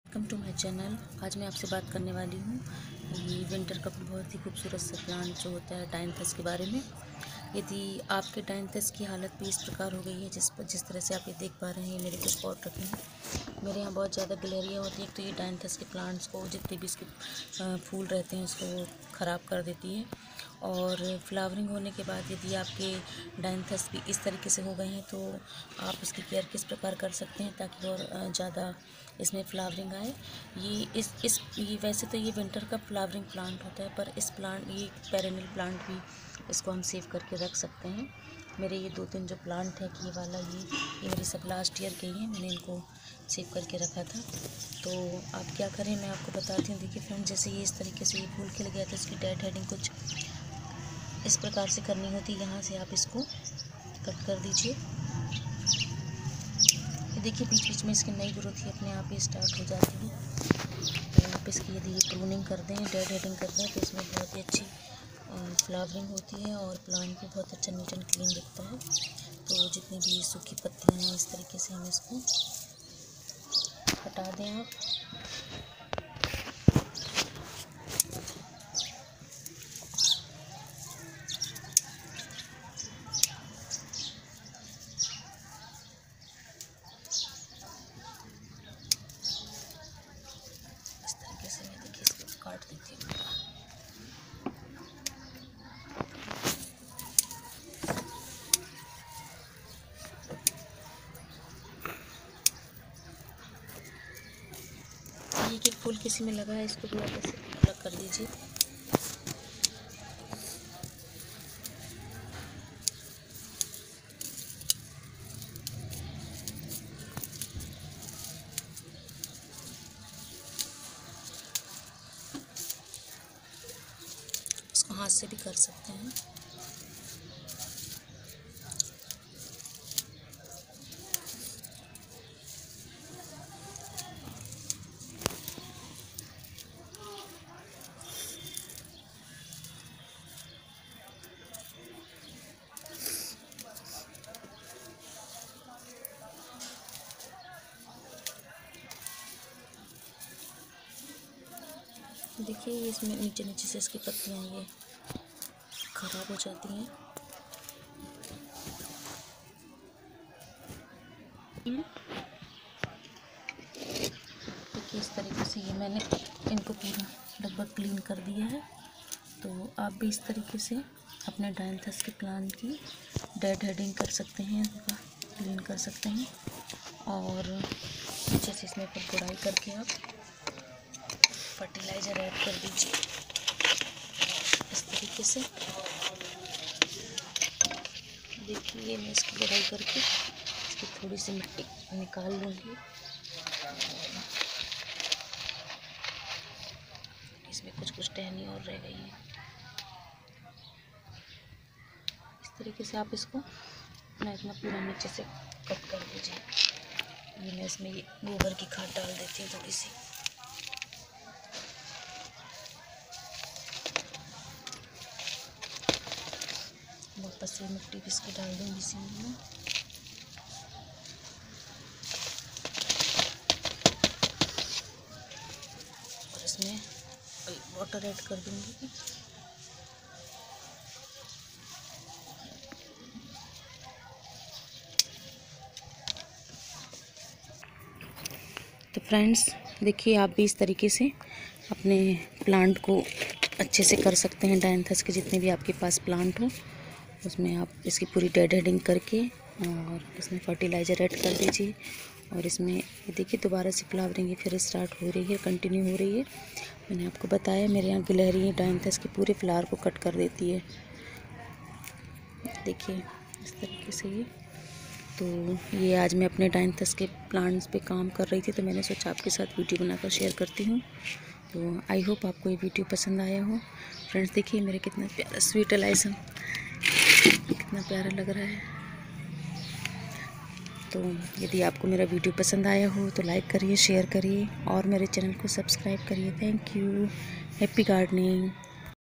Welcome to my channel. आज मैं आपसे बात करने वाली हूँ ये विंटर का बहुत ही खूबसूरत सा प्लांट जो होता है डायंथस के बारे में। यदि आपके डायंथस की हालत भी इस प्रकार हो गई है जिस तरह से आप ये देख पा रहे हैं, मेरे कुछ पॉट रखे हैं। मेरे यहाँ बहुत ज़्यादा गलेरिया होती है, तो ये डायंथस के प्लांट्स को जितने भी इसके फूल रहते हैं उसको ख़राब कर देती है। और फ्लावरिंग होने के बाद यदि आपके डायंथस भी इस तरीके से हो गए हैं तो आप इसकी केयर किस प्रकार कर सकते हैं ताकि और ज़्यादा इसमें फ्लावरिंग आए। ये वैसे तो ये विंटर का फ्लावरिंग प्लांट होता है, पर ये पेरेनियल प्लांट भी इसको हम सेव करके रख सकते हैं। मेरे ये 2-3 जो प्लांट है कि ये वाला ये मेरे सब लास्ट ईयर के ही हैं, मैंने इनको सेव करके रखा था। तो आप क्या करें, मैं आपको बताती हूँ। देखिए फ्रेंड, जैसे ये इस तरीके से ये फूल खिल गया था, इसकी डेड हेडिंग कुछ इस प्रकार से करनी होती है। यहाँ से आप इसको कट कर दीजिए। देखिए बीच बीच में इसकी नई ग्रोथ ही अपने आप ही स्टार्ट हो जाती है। तो आप इसकी यदि प्रूनिंग कर दें, डेड हेडिंग कर दें, तो इसमें बहुत ही अच्छी फ्लावरिंग होती है और प्लांट भी बहुत अच्छा नीट एंड क्लीन दिखता है। तो जितनी भी सूखी पत्तियाँ हैं इस तरीके से हम इसको हटा दें। आप इस तरीके से मैं देखिए इसको काट देती हूँ। एक फूल किसी में लगा है, इसको भी आप ऐसे अलग कर दीजिए। इसको हाथ से भी कर सकते हैं। देखिए इसमें नीचे नीचे से इसकी पत्तियाँ ये खराब हो जाती हैं। देखिए इस तरीके से ये मैंने इनको पूरा लगभग क्लीन कर दिया है। तो आप भी इस तरीके से अपने डायंथस के प्लांट की डेड हेडिंग कर सकते हैं, क्लीन कर सकते हैं और अच्छे से इसमें फिर गुड़ाई करके आप फर्टिलाइज़र ऐड कर दीजिए इस तरीके से। देखिए मैं इसकी गुड़ाई करके इसकी थोड़ी सी मिट्टी निकाल लूँगी। इसमें कुछ टहनी और रह गई है। इस तरीके से आप इसको इतना पूरा नीचे से कट कर दीजिए। ये मैं इसमें ये गोबर की खाद डाल देती हूँ थोड़ी सी। वापस से मिट्टी भी इसकी डाल दूँगी इसी में। और इसमें वाटर ऐड कर दूँगी। तो फ्रेंड्स देखिए, आप भी इस तरीके से अपने प्लांट को अच्छे से कर सकते हैं। डायंथस के जितने भी आपके पास प्लांट हो उसमें आप इसकी पूरी डेड हेडिंग करके और इसमें फर्टिलाइज़र ऐड कर दीजिए। और इसमें ये देखिए दोबारा से फ्लावरिंग फिर स्टार्ट हो रही है, कंटिन्यू हो रही है। मैंने आपको बताया मेरे यहाँ गिलहरी डायंथस के पूरे फ्लावर को कट कर देती है। देखिए इस तरीके से ये। तो ये आज मैं अपने डायंथस के प्लांट्स पे काम कर रही थी, तो मैंने सोचा आपके साथ वीडियो बनाकर शेयर करती हूँ। तो आई होप आपको ये वीडियो पसंद आया हो। फ्रेंड्स देखिए मेरे कितना प्यारा स्वीट एलाइसम कितना प्यारा लग रहा है। तो यदि आपको मेरा वीडियो पसंद आया हो तो लाइक करिए, शेयर करिए और मेरे चैनल को सब्सक्राइब करिए। Thank you. Happy gardening.